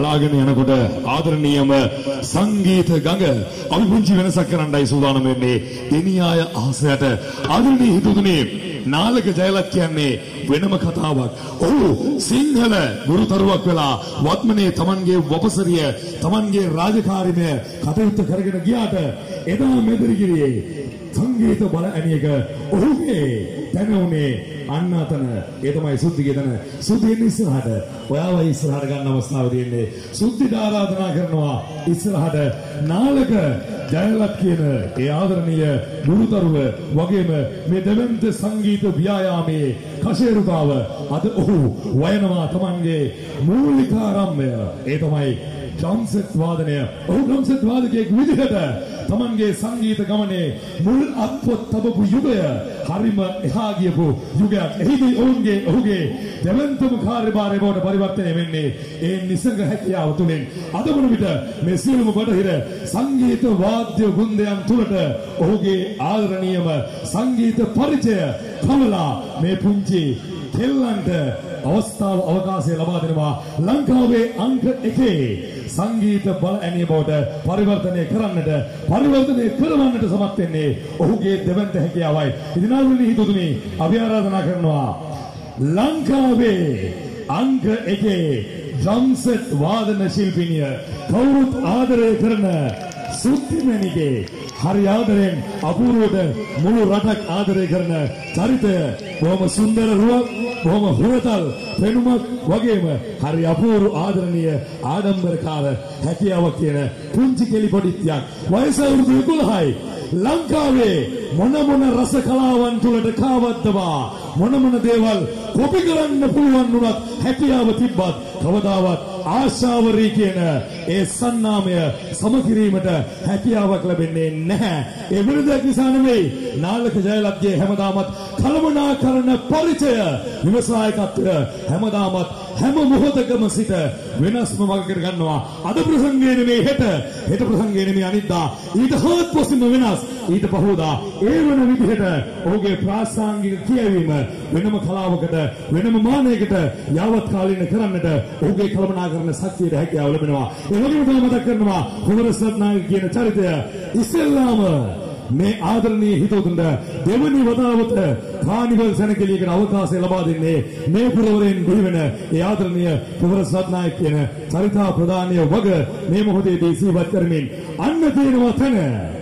ලාගෙන යනකොට ආදරණීයම සංගීත ගඟ අපි පුංචි වෙනසක් කරන්නයි සූදානම් වෙන්නේ. දෙනියාය ආසයට ආදරණීය හිතුතුනේ නාලක ජයලත් කියන්නේ වෙනම කතාවක්. ඔහු සිංහල ගුරුතරුවක් වෙලා වත්මනේ Tamanගේ වපසරිය Tamanගේ රාජකාරීමය කටයුතු කරගෙන ගියාට එදා මෙදිරිගිරියේ සංගීත බල ඇණියක ඔහුගේ තැන උනේ අන්නතන ඒ තමයි සුද්ධිගේ තැන. සුද්ධියෙන් ඉස්සරහට ඔයාව ඉස්සරහට ගන්න අවස්ථාව දෙන්නේ. සුද්ධිට ආරාධනා කරනවා ඉස්සරහට නාලක ජයලත් කියන ඒ ආදරණීය ගුරුතරුව වගේම මේ දෙවන්ත සංගීත ව්‍යායාමයේ කෂේරුකාව අද ඔහු වයනවා Tamanගේ මූලිකාරම්භය. ඒ තමයි ඩ්‍රම්සෙට් වාදනය. ඔහු ඩ්‍රම්සෙට් වාදකයෙක් විදිහට Tamanගේ සංගීත ගමනේ මුල් අත්පොත් තබපු යුගය හරිම එහා ගියපු යුගයක්. එහිදී ඔහුගේ දෙවන්තම කාර්යභාරය බවට පරිවර්තනය වෙන්නේ ඒ නිසඟ හැකියාව තුළින්. අද වන විට මේ සියලුම බටහිර සංගීත වාද්‍ය වෘන්දයන් තුළට ඔහුගේ ආදරණීයම සංගීත පරිචය කවලා මේ පුංචි කෙල්ලන්ට අවස්ථාව අවකාශය ලබා දෙනවා. ලංකාවේ අංක 1 සංගීත බල ඇණිය බවට පරිවර්තනය කරවන්නට සමත් වෙන්නේ ඔහුගේ දෙවන්ත හැකියාවයි. ඉතින් ආදරණීය හිතතුනි අපි ආරාධනා කරනවා ලංකාවේ අංක 1 ඩ්‍රම්සෙට් වාදන ශිල්පිනිය කවුරුත් ආදරය කරන සුද්ධිමණිගේ හරි ආදරෙන් අපූර්වට මුළු රටක් ආදරය කරන චරිතය බොහොම සුන්දර රුවක් බොහොම හුරතල් පෙනුමක් වගේම හරි අපූර්ව ආදරණීය ආඩම්බරකාර හැකියාවක් කියන පුංචි කෙලි පොඩිත්‍යක් වයස අවුරුදු 11යි. ලංකාවේ මොන රස කලාවන් තුලට කාවද්දවා මොන දේවල් කොපි කරන්න පුළුවන් වුණත් හැකියාව තිබ්බත් කවදාවත් ආශාවරී කියන ඒ සන්නාමය සමකිරීමට හැකියාවක් ලැබෙන්නේ නැහැ. ඒ විරුද්ධ නිසා නෙමෙයි නාලක ජයලත්ගේ හැමදාමත් කලමනාකරන පරිචය විමසායකත්වය හැමදාමත් හැම මොහොතකම සිට වෙනස්ම වගකර ගන්නවා. අද ප්‍රසංගයේ නෙමෙයි හෙට ප්‍රසංගයේ නෙමෙයි අනිද්දා ඊට හොත්පසින්ම වෙනස්. ඊට පහෝදා ඒ වෙන විදිහට ඔහුගේ ප්‍රාසංගික කියවීම වෙනම කලාවකට වෙනම මානයකට යාවත් කාලීන කරන්නට ඔහුගේ කලමනාකරන ශක්තියට හැකියාව ලැබෙනවා. ඒ වගේම තමයි මතක් කරනවා කුමරසත්නායක කියන චරිතය ඉස්සෙල්ලාම මේ ආදරණීය හිතවතුන්ට දෙවනි වතාවට කානිවල් සැනකෙළියකට අවකාශය ලබා දෙන්නේ මේ පුරවරෙන් බිහිවෙන ඒ ආදරණීය කුමරසත්නායක කියන චරිතා ප්‍රදානීය වග මේ මොහොතේදී සිහිපත් කරමින් අන්න තියෙනවා තැන.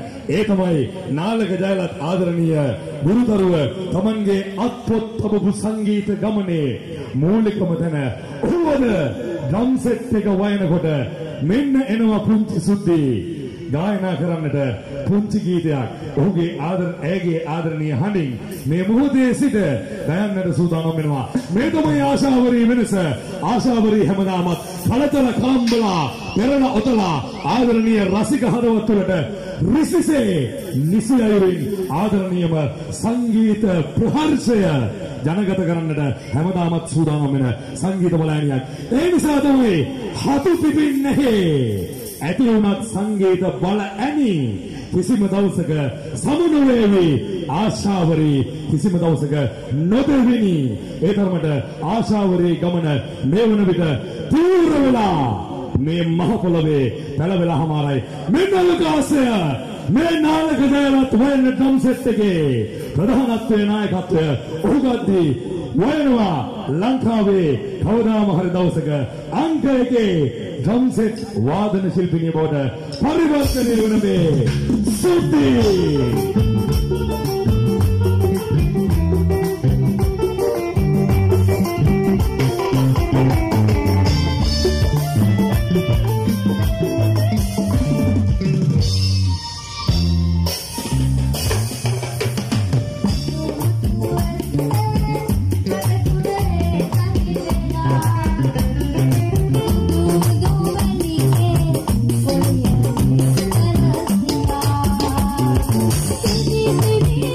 ඒ තමයි නාලක ජයලත් ආදරණීය ගුරුතරුව Tamanගේ අත්පොත් තබපු සංගීත ගමනේ මූලිකම තැන. ඔහුවද ඩ්‍රම්සෙට් එක වයනකොට මෙන්න එනවා පුංචි සුද්ධි ගායනා කරන්නට පුංචි ගීතයක්. ඔහුගේ ඇයගේ ආදරණීය හඬින් මේ මොහොතේ සිට ගයන්නට සූදානම් වෙනවා. මේ තමයි ආශාවරී වෙනස. ආශාවරී හැමදාමත් කලතල කලම්බලා පෙරණ ඔතලා ආදරණීය රසික හදවත් තුළට රිසිසේ නිසි අයුරින් ආදරණීයම සංගීත ප්‍රහර්ෂය ජනගත කරන්නට හැමදාමත් සූදානම් වෙන සංගීත බලෑනියක්. ඒ නිසා තමයි හතු පිපින්නේ ඇති වුණත් සංගීත බල ඇණි කිසිම දවසක සමුනොවේවි. ආශාවරී කිසිම දවසක නොදෙවිනි. ඒ තරමට ආශාවරී ගමන මේ වන විට තීව්‍ර වෙලා මේ මහ පොළවේ පැලවෙලා හමාරයි. මෙන්න අවකාශය මේ නාලක ජයලත් වයන ඩ්‍රම්සෙට් එකේ ප්‍රධානත්වයේ නායකත්වය ඔහු ගද්දී වයනවා ලංකාවේ කවදාම හරි දවසක අංක 1 ඩ්‍රම්සෙට් වාදන ශිල්පිනිය බවට පරිවර්තනය වන මේ සුද්ධි. Baby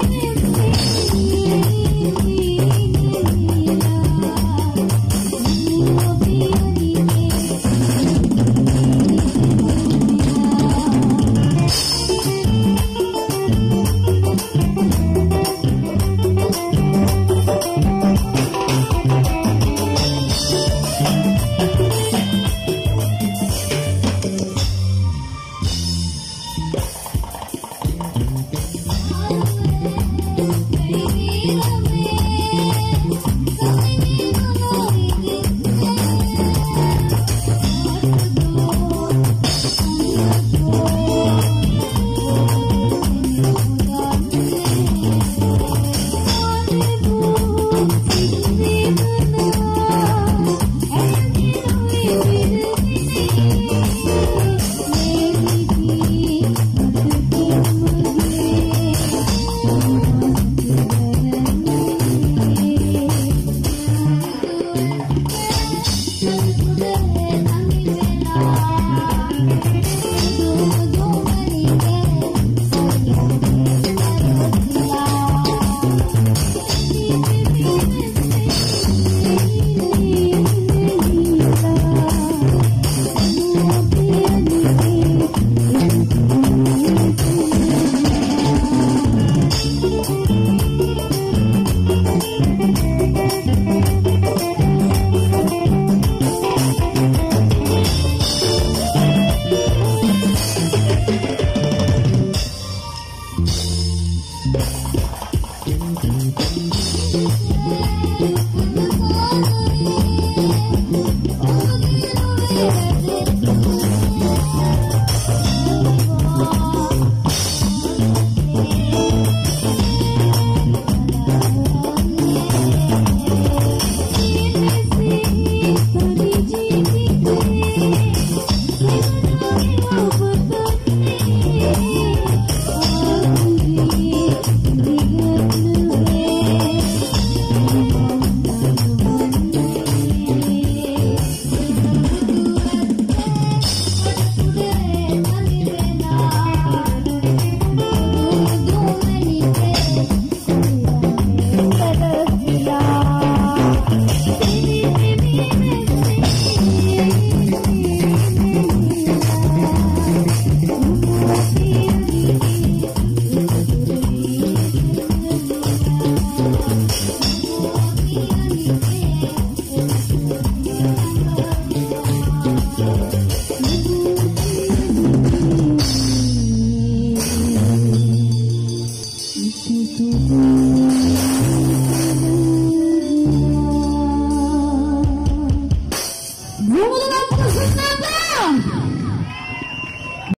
to